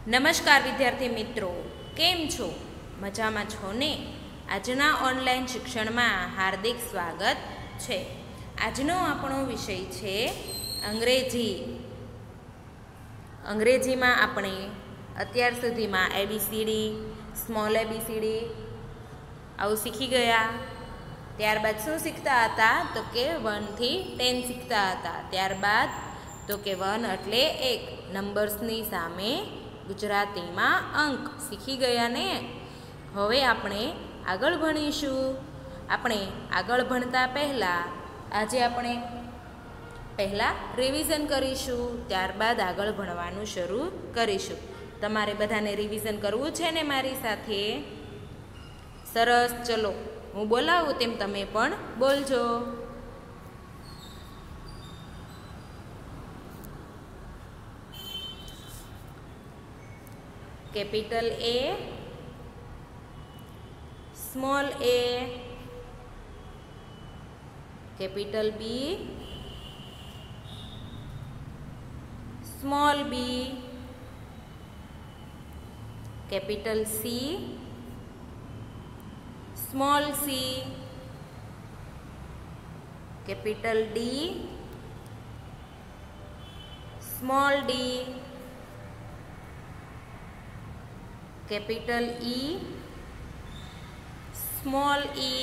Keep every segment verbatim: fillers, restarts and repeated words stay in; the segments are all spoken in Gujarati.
નમસ્કાર વિદ્યાર્થી મિત્રો, કેમ છો? મજામાં છો ને? આજના ઓનલાઈન શિક્ષણમાં હાર્દિક સ્વાગત છે. આજનો આપણો વિષય છે અંગ્રેજી. અંગ્રેજીમાં આપણે અત્યાર સુધીમાં એબીસીડી, સ્મોલ એબીસીડી આવું શીખી ગયા. ત્યારબાદ શું શીખતા હતા? તો કે વનથી ટેન શીખતા હતા. ત્યારબાદ તો કે વન એટલે એક, નંબર્સની સામે ગુજરાતીમાં અંક શીખી ગયા ને. હવે આપણે આગળ ભણીશું. આપણે આગળ ભણતા પહેલાં આજે આપણે પહેલાં રિવિઝન કરીશું, ત્યારબાદ આગળ ભણવાનું શરૂ કરીશું. તમારે બધાને રિવિઝન કરવું છે ને મારી સાથે? સરસ, ચલો હું બોલાવું તેમ તમે પણ બોલજો. Capital A, small A, capital B, small B, capital C, small C, capital D, small D, capital E, small E,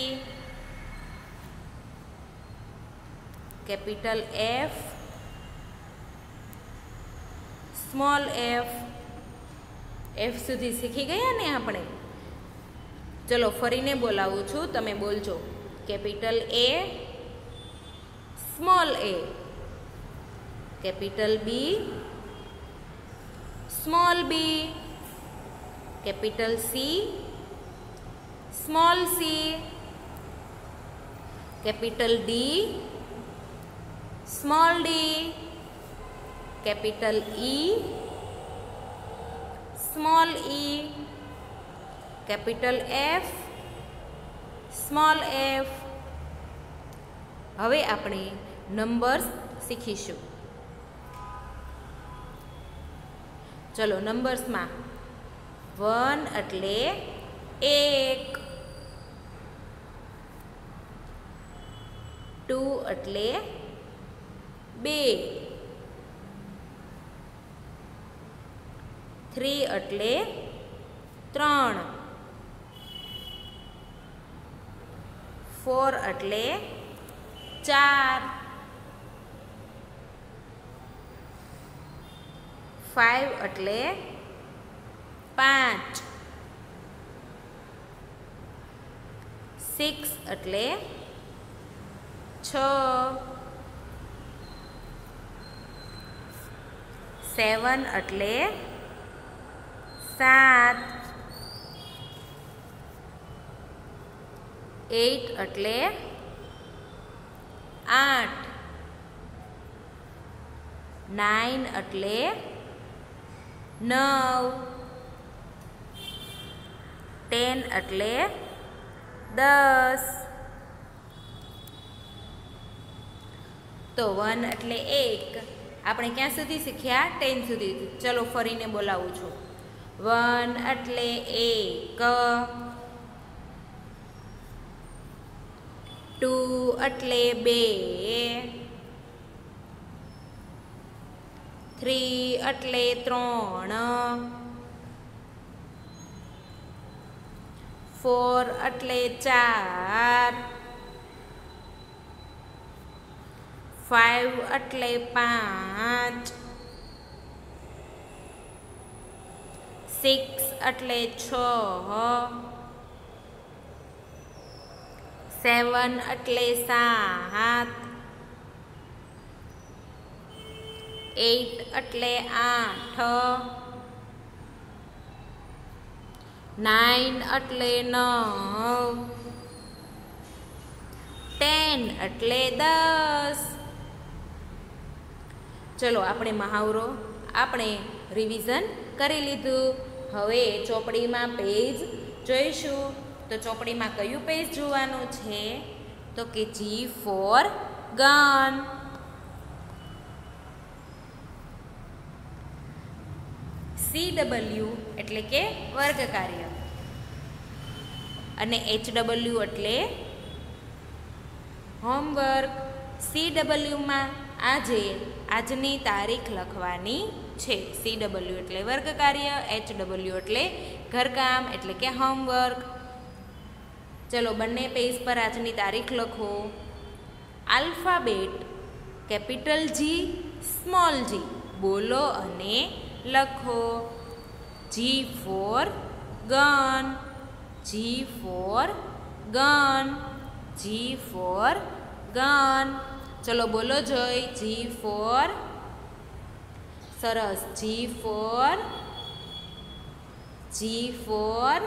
capital F, small F. F સુધી શીખી ગયા ને આપણે? ચલો ફરીને બોલાવું છું, તમે બોલજો. Capital A, small A, capital B, small B, capital C, small C, capital D, small D, capital E, small E, capital F, small F. હવે આપણે નંબર્સ શીખીશું. ચલો નંબર્સમાં વન એટલે એક, ટુ એટલે બે, થ્રી એટલે ત્રણ, ફોર એટલે ચાર, ફાઈવ એટલે પાંચ, સિક્સ એટલે છ, સેવન એટલે સાત, એટ એટલે આઠ, નાઇન એટલે નવ, ટેન એટલે દસ. તો વન એટલે એક આપણે ક્યાં સુધી શીખ્યા? ટેન સુધી. ચલો ફરીને બોલાવું છું. વન એટલે એક, ટુ એટલે બે, થ્રી એટલે ત્રણ, ફોર એટલે ચાર, ફાઈવ એટલે પાંચ, સિક્સ એટલે છ, સેવન એટલે સાત, એટ એટલે આઠ, નાઇન એટલે નવ, ટેન એટલે દસ. ચલો આપણે મહાવરો આપણે રિવિઝન કરી લીધું. હવે ચોપડીમાં પેજ જોઈશું. તો ચોપડીમાં કયું પેજ જોવાનું છે? તો કે G for gun. C W એટલે કે વર્ગ કાર્ય અને એચ ડબલ્યુ એટલે હોમવર્ક. સી ડબલ્યુમાં આજે આજની તારીખ લખવાની છે. સી ડબલ્યુ એટલે વર્ગ કાર્ય, એચ ડબલ્યુ એટલે ઘરકામ એટલે કે હોમવર્ક. ચલો બંને પેજ પર આજની તારીખ લખો. Alphabet capital G, small G બોલો અને લખો. G for gun, G for gun, G for gun. ચલો બોલો જોઈ. જી ફોર, સરસ. જી ફોર, જી ફોર,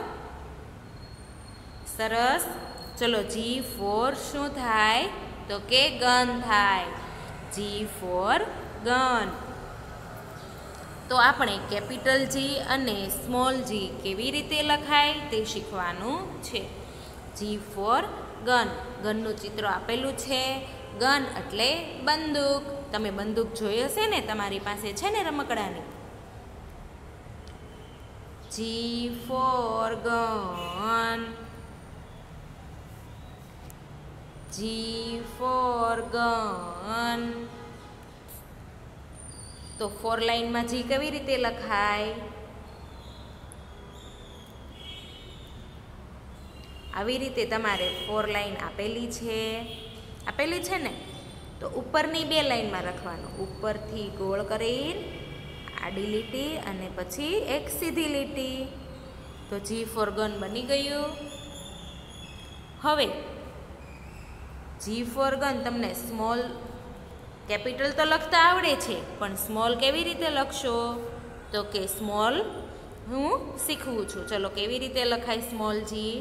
સરસ. ચલો જી ફોર શું થાય તો કે ગન થાય. G for gun. તો આપણે કેપિટલ જી અને સ્મોલ જી કેવી રીતે લખાય તે શીખવાનું છે. જી ફોર ગન. ગનનું ચિત્ર આપેલું છે. ગન એટલે બંદૂક. તમે બંદૂક જોઈ હશે ને, તમારી પાસે છે ને રમકડાની. G for gun, G for gun. તો ફોર લાઈનમાં જી કેવી રીતે લખાય? આવી રીતે તમારે ફોર લાઈન આપેલી છે, આપેલી છે ને, તો ઉપરની બે લાઈનમાં લખવાનું. ઉપરથી ગોળ કરી આડી લીટી અને પછી એક સીધી લીટી. તો જી ફોર ગન બની ગયું. હવે જી ફોર ગન તમને સ્મોલ કેપિટલ તો લખતા આવડે છે, પણ સ્મોલ કેવી રીતે લખશો તો કે સ્મોલ હું શીખવું છું. ચલો કેવી રીતે લખાય સ્મોલ જી?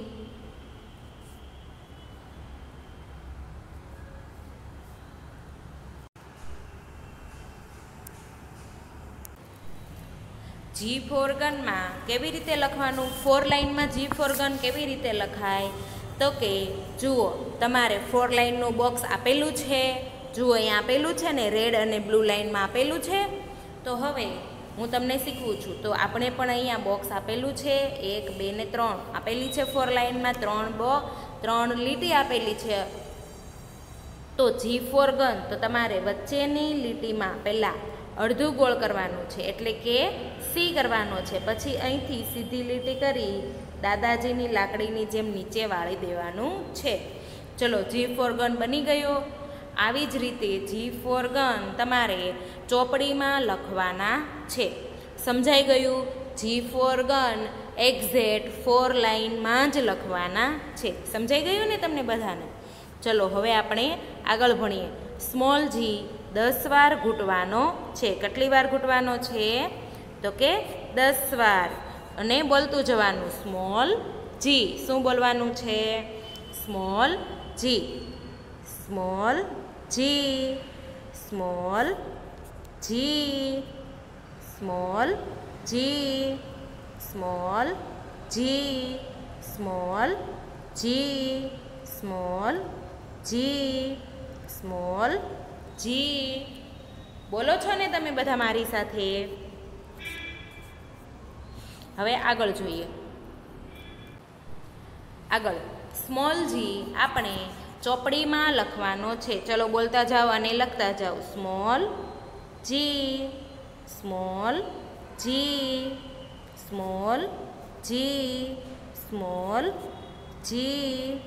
જી ફોર ગનમાં કેવી રીતે લખવાનું? ફોર લાઈનમાં જી ફોર ગન કેવી રીતે લખાય તો કે જુઓ, તમારે ફોર લાઈનનું બોક્સ આપેલું છે. જુઓ અહીંયા આપેલું છે ને, રેડ અને બ્લુ લાઈનમાં આપેલું છે. તો હવે હું તમને શીખવું છું. તો આપણે પણ અહીંયા બોક્સ આપેલું છે. એક, બે ને ત્રણ આપેલી છે ફોર લાઈનમાં. ત્રણ બો ત્રણ લીટી આપેલી છે. તો જી ફોર ગન તો તમારે વચ્ચેની લીટીમાં પહેલાં અડધું ગોળ કરવાનું છે, એટલે કે સી કરવાનો છે. પછી અહીંથી સીધી લીટી કરી દાદાજીની લાકડીની જેમ નીચે વાળી દેવાનું છે. ચલો જી ફોર ગન બની ગયો. આવી જ રીતે જી ફોર ગન તમારે ચોપડીમાં લખવાના છે. સમજાઈ ગયું? G for gun exact four લાઈનમાં જ લખવાના છે. સમજાઈ ગયું ને તમને બધાને? ચલો હવે આપણે આગળ ભણીએ. સ્મોલ જી દસ વાર ઘૂંટવાનો છે. કેટલી વાર ઘૂંટવાનો છે તો કે દસ વાર. અને બોલતું જવાનું સ્મોલ જી. શું બોલવાનું છે? Small G, small G, small G, small G, small G, small G, small G, small G. બોલો છો ને તમે બધા મારી સાથે? હવે આગળ જોઈએ. આગળ સ્મોલ જી આપણે ચોપડીમાં લખવાનો છે. ચલો બોલતા જાઓ અને લખતા જાઓ. Small G, small G, small G, small G,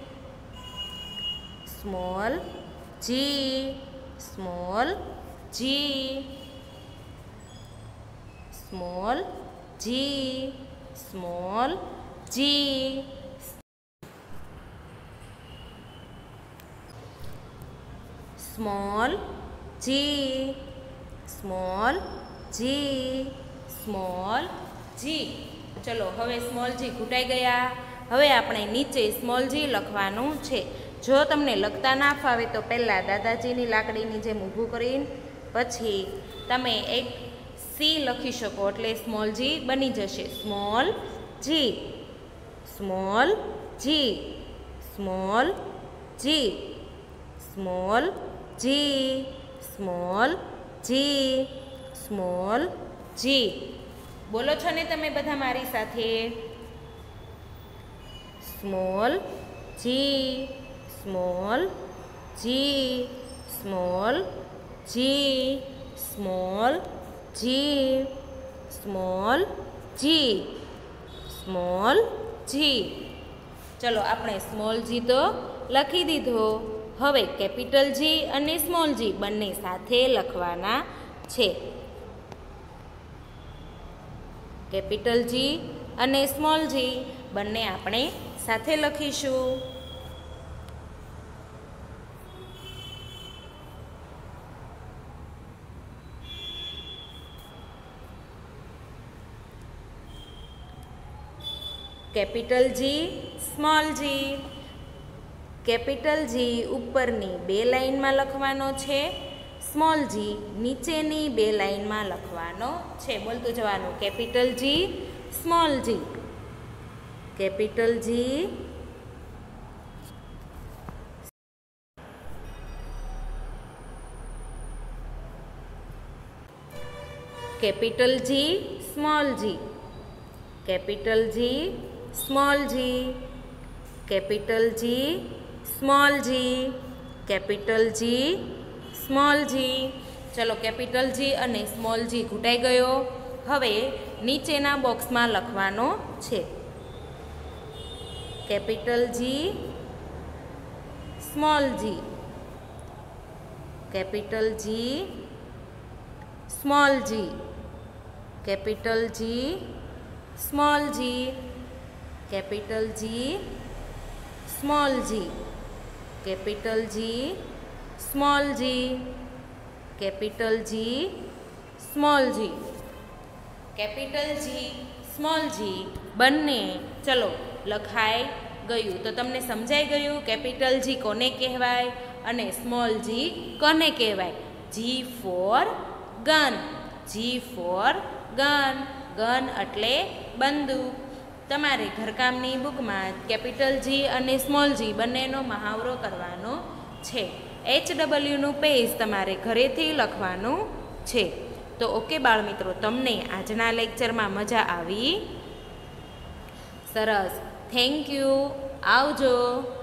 small G, small G, small G, small G, small G, small G, small G. ચલો હવે સ્મોલ જી ઘૂંટાઈ ગયા. હવે આપણે નીચે સ્મોલ જી લખવાનું છે. જો તમને લખતા ના ફાવે તો પહેલાં દાદાજીની લાકડીની જેમ ઊભું કરીને પછી તમે એક સી લખી શકો, એટલે સ્મોલ જી બની જશે. Small G, small G, small G, small G, small G, small G. બોલો છો ને તમે બધા મારી સાથે? Small G, small G, small G, small G, small G, small G. ચલો આપણે સ્મોલ જી તો લખી દીધો. હવે કેપિટલ જી અને સ્મોલ જી બંને સાથે લખવાના છે. કેપિટલ જી અને સ્મોલ જી બંને આપણે સાથે લખીશું. Capital G, small G. Capital G ઉપરની બે લાઇનમાં લખવાનો છે, સ્મોલ જી નીચેની બે લાઇનમાં લખવાનો છે. બોલતું જવાનું capital G, small G. Capital G, capital G, small G. Capital G, small G. Capital G, small G. Capital G, small G. ચલો કેપિટલ જી અને સ્મોલ જી ઘૂંટાઈ ગયો. હવે નીચેના બોક્સમાં લખવાનો છે. Capital G, small G. Capital G, small G. Capital G, small G. Capital G, small G. Capital G, small G. Capital G, small G. Capital G, small G બંને ચલો લખાઈ ગયું. તો તમને સમજાઈ ગયું કેપિટલ જી કોને કહેવાય અને સ્મોલ જી કોને કહેવાય? G for gun. G for gun. Gun એટલે બંદૂક. તમારે ઘરકામની બુકમાં કેપિટલ જી અને સ્મોલ જી બંનેનો મહાવરો કરવાનો છે. એચ ડબલ્યુનું પેજ તમારે ઘરેથી લખવાનું છે. તો ઓકે બાળમિત્રો, તમને આજના લેક્ચરમાં મજા આવી? સરસ, થેન્ક યુ. આવજો.